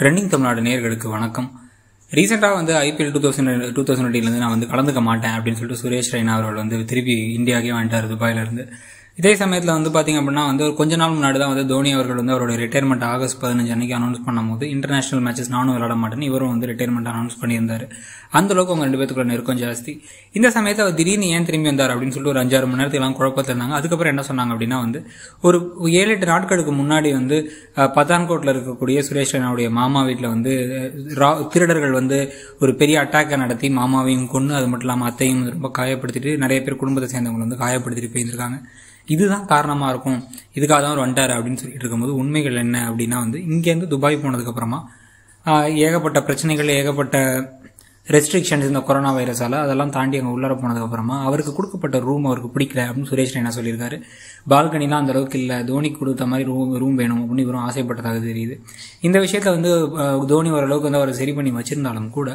Trending Tamil Nadu நேயர்களுக்கு வணக்கம். ரீசெண்டாக ஐபிஎல் 2020 நான் கலந்துக்க மாட்டேன் அப்படின்னு சொல்லிட்டு சுரேஷ் ரெய்னா அவர்கள் திருப்பி இந்தியாவுக்கே வந்துட்டார் துபாயிலிருந்து. இதே சமயத்தில் பார்த்தீங்க அப்படின்னா ஒரு கொஞ்ச நாள் முன்னாடி தான் தோனி அவர்கள் அவருடைய ரிட்டையர்மெண்ட் ஆகஸ்ட் 15 அன்னைக்கு அனௌன்ஸ் பண்ணும்போது இன்டர்நேஷனல் மேட்சஸ் நானும் விளையாட மாட்டேன்னு இவரும் ரிட்டையர்மெண்ட் அனௌன்ஸ் பண்ணியிருந்தார். அந்த அளவுக்கு அவங்க 2 பேத்துக்குள்ள நெருக்கம் ஜாஸ்தி. இந்த சமயத்தில் அவர் திடீர்னு ஏன் திரும்பி வந்தார் அப்படின்னு சொல்லிட்டு ஒரு 5-6 மணி நேரத்துக்கு எல்லாம் குழப்பத்தில் இருந்தாங்க. அதுக்கப்புறம் என்ன சொன்னாங்க அப்படின்னா ஒரு 7-8 நாட்களுக்கு முன்னாடி பத்தான்கோட்டில் இருக்கக்கூடிய சுரேஷ் ரெய்னாவுடைய மாமா வீட்டில் திருடர்கள் ஒரு பெரிய அட்டாக்கை நடத்தி மாமாவையும் கொண்டு அது மட்டும் இல்லாமல் அத்தையும் ரொம்ப காயப்படுத்திட்டு நிறைய பேர் குடும்பத்தை சேர்ந்தவங்க காயப்படுத்திட்டு போயிருக்காங்க. இதுதான் காரணமா இருக்கும், இதுக்காக தான் அவர் வந்துட்டார் அப்படின்னு சொல்லிட்டு இருக்கும்போது உண்மைகள் என்ன அப்படின்னா இங்கேருந்து துபாய் போனதுக்கு அப்புறமா ஏகப்பட்ட பிரச்சனைகள், ஏகப்பட்ட ரெஸ்ட்ரிக்ஷன்ஸ் இந்த கொரோனா வைரஸால அதெல்லாம் தாண்டி அங்கே உள்ளார போனதுக்கு அப்புறமா அவருக்கு கொடுக்கப்பட்ட ரூம் அவருக்கு பிடிக்கல அப்படின்னு சுரேஷ் ரெய்னா சொல்லியிருக்காரு. பால்கனிலாம் அந்த அளவுக்கு இல்லை, தோனிக்கு கொடுத்த மாதிரி ரூம் வேணும் அப்படின்னு இவரும் ஆசைப்பட்டதாக தெரியுது. இந்த விஷயத்த தோனி ஓரளவுக்கு அவர் சரி பண்ணி வச்சிருந்தாலும் கூட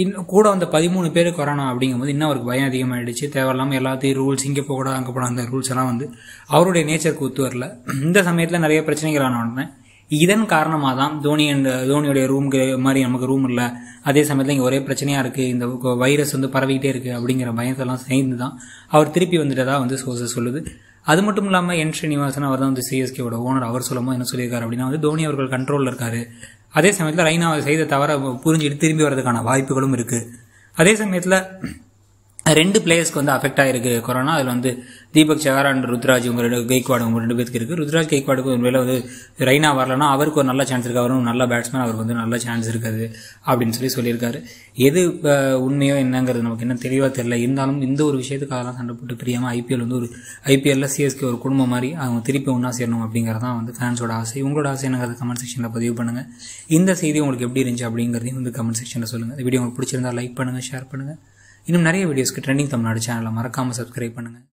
13 பேர் கொரோனா அப்படிங்கும்போது இன்னும் அவருக்கு பயம் அதிகமாகிடுச்சு. தேவையில்லாமல் எல்லாத்தையும் ரூல்ஸ் இங்கே போகக்கூடாது அங்கே போகலாம், அந்த ரூல்ஸ் எல்லாம் அவருடைய நேச்சருக்கு ஒத்து வரல. இந்த சமயத்தில் நிறைய பிரச்சனைகள் ஆன உடனே இதன் காரணமாக தான் தோனியுடைய ரூமுக்கு மாதிரி நமக்கு ரூம் இல்லை, அதே சமயத்தில் இங்கே ஒரே பிரச்சனையாக இருக்குது, இந்த வைரஸ் பரவிக்கிட்டே இருக்குது அப்படிங்கிற பயத்தெல்லாம் சேர்ந்து தான் அவர் திருப்பி வந்துட்டதா சோர்சஸ் சொல்லுது. அது மட்டும் இல்லாமல் என் ஸ்ரீனிவாசன் அவர் தான் சிஎஸ்கேவோட ஓனர். அவர் சொல்லும்போது என்ன சொல்லியிருக்காரு அப்படின்னா தோனி அவர்கள் கண்ட்ரோலில் இருக்காரு, அதே சமயத்தில் ரெய்னா செய்த தவிர புரிஞ்சுட்டு திரும்பி வர்றதுக்கான வாய்ப்புகளும் இருக்குது. அதே சமயத்தில் 2 பிளேயர்ஸ்க்கு அஃபெக்ட் ஆயிருக்கு கொரோனா. அதில் தீபக் சஹார் அண்ட் ருத்ராஜ் கெய்க்வாட் 2 பேருக்கு இருக்குது. ருத்ராஜ் கெய்க்வாடுக்கு ஒருவேளை ரெய்னா வரலன்னா அவருக்கு ஒரு நல்ல சான்ஸ் இருக்குது, அவரும் நல்ல பேட்ஸ்மேன், அவருக்கு நல்ல சான்ஸ் இருக்குது அப்படின்னு சொல்லியிருக்காரு. எது உண்மையோ என்னங்கிறது நமக்கு என்ன தெளிவாக தெரியல. இருந்தாலும் இந்த ஒரு விஷயத்துக்காக தான் சண்டை போட்டு பிரியாமல் ஐபிஎல்ல சிஎஸ்கே ஒரு குடும்பம் மாதிரி அவங்க திருப்பி ஒன்றா சேரணும் அப்படிங்கிறதான் ஃபேன்ஸோட ஆசை. உங்களோட ஆசை எனக்கு கமெண்ட் செக்ஷனில் பதிவு பண்ணுங்கள். இந்த செய்தி உங்களுக்கு எப்படி இருந்துச்சு அப்படிங்கிறதையும் கமெண்ட் செக்ஷனில் சொல்லுங்கள். இந்த வீடியோ உங்களுக்கு பிடிச்சிருந்தா லைக் பண்ணுங்கள், ஷேர் பண்ணுங்கள். இன்னும் நிறைய வீடியோஸ்க்கு ட்ரெண்டிங் தமிழ்நாடு சேனலை மறக்காமல் சப்ஸ்கிரைப் பண்ணுங்கள்.